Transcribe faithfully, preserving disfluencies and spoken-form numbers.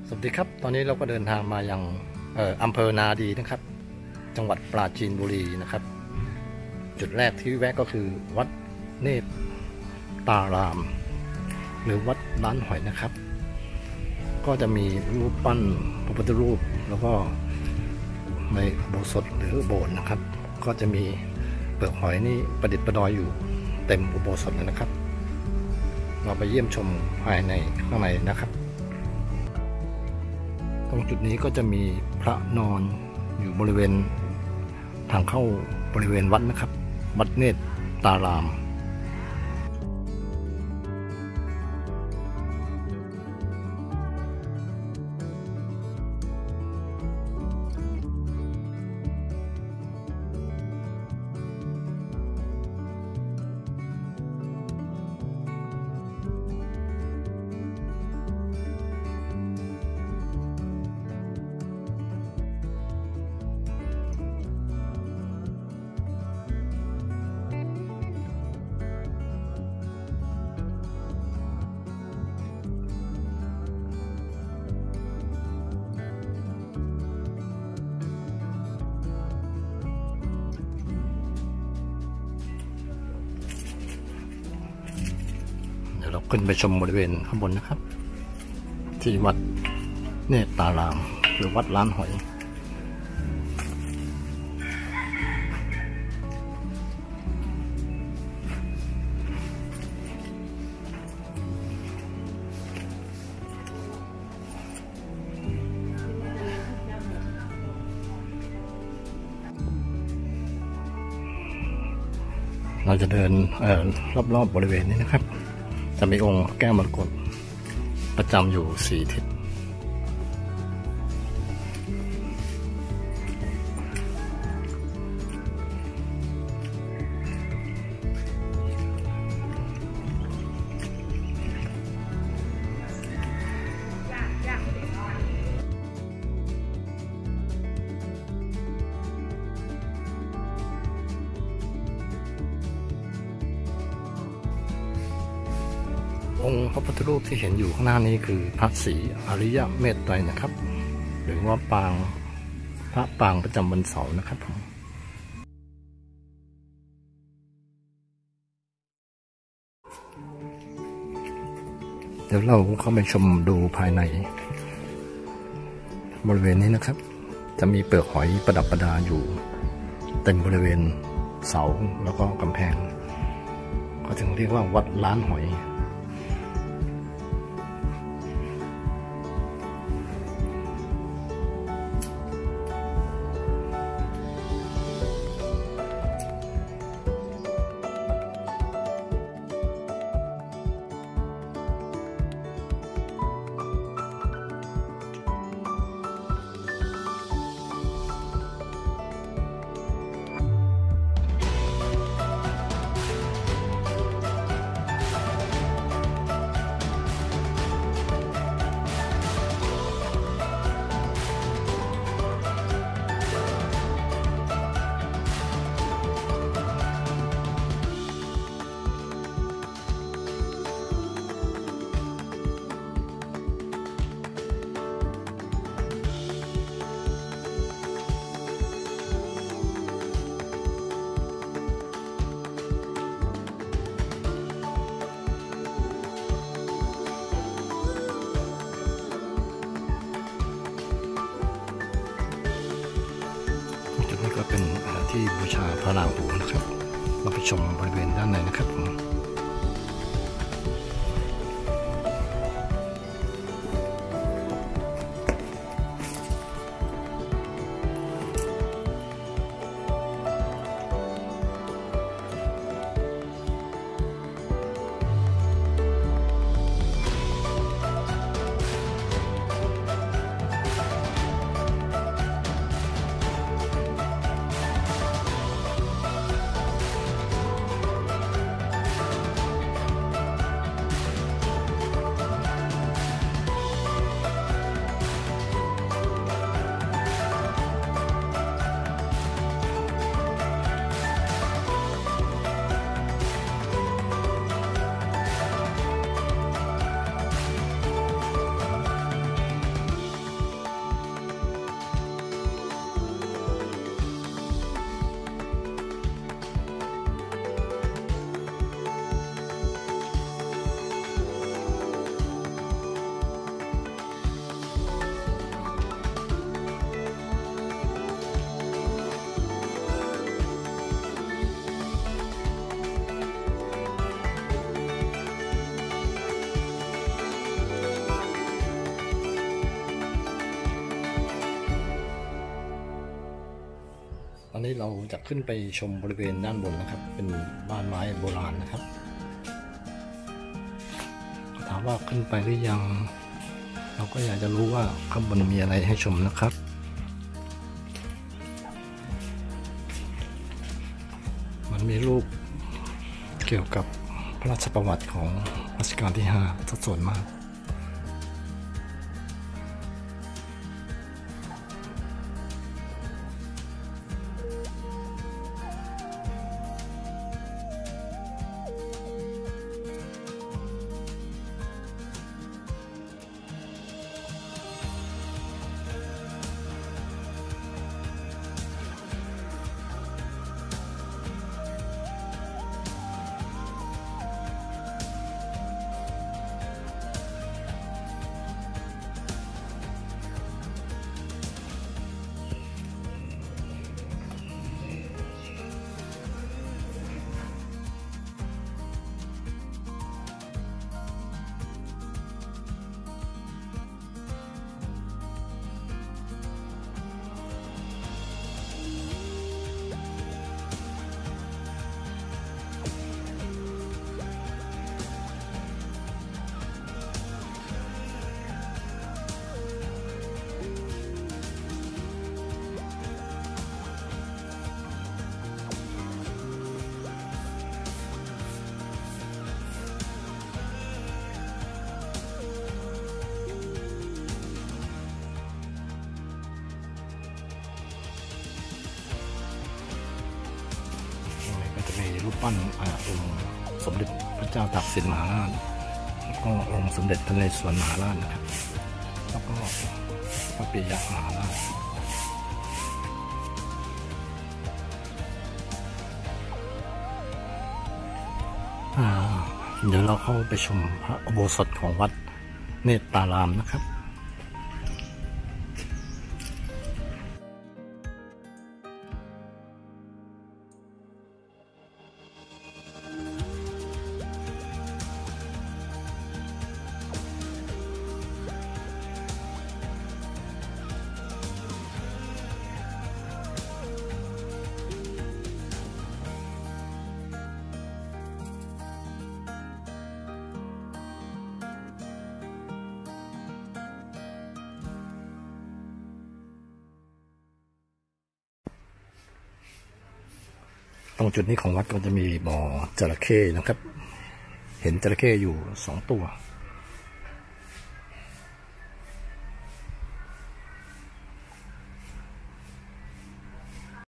สวัสดีครับตอนนี้เราก็เดินทางมายังอำเภอนาดีนะครับจังหวัดปราจีนบุรีนะครับจุดแรกที่แวะก็คือวัดเนตรตารามหรือวัดล้านหอยนะครับก็จะมีรูปปั้นพระพุทธรูปแล้วก็ในอุโบสถหรือโบสถ์นะครับก็จะมีเปลือกหอยนี่ประดิษฐ์ประดอยอยู่เต็มอุโบสถเลยนะครับเราไปเยี่ยมชมภายในข้างในนะครับตรงจุดนี้ก็จะมีพระนอนอยู่บริเวณทางเข้าบริเวณวัดนะครับวัดเนตรตารามเราขึ้นไปชมบริเวณข้างบนนะครับที่วัดเนตรตารามหรือวัดล้านหอยเราจะเดินรอบๆ บริเวณนี้นะครับจะมีองค์แก้วมรกตประจำอยู่สี่ทิศองค์พระพุทธรูปที่เห็นอยู่ข้างหน้านี้คือพระศรีอริยเมตไตรนะครับหรือว่าปางพระปางประจำวันเสาร์นะครับผมเดี๋ยวเราเข้าไปชมดูภายในบริเวณนี้นะครับจะมีเปลือกหอยประดับประดาอยู่เต็มบริเวณเสาแล้วก็กำแพงก็จึงเรียกว่าวัดล้านหอยก็เป็นที่บูชาพระราหูนะครับเราไปชมบริเวณด้านในนะครับผมนี้เราจะขึ้นไปชมบริเวณด้านบนนะครับเป็นบ้านไม้โบราณนะครับถามว่าขึ้นไปหรือยังเราก็อยากจะรู้ว่าข้างบนมีอะไรให้ชมนะครับมันมีรูปเกี่ยวกับพระราชประวัติของรัชกาลที่ห้าสัดส่วนมากจะมีรูปปั้นองค์สมเด็จพระเจ้าตากสินมหาราชแล้วก็องค์สมเด็จพระนเรศวรมหาราชนะครับแล้วก็พระปิยมหาราชเดี๋ยวเราเข้าไปชมพระอุโบสถของวัดเนตรตารามนะครับตรงจุดนี้ของวัดก็จะมีบ่อจระเข้นะครับเห็นจระเข้อยู่สองตัว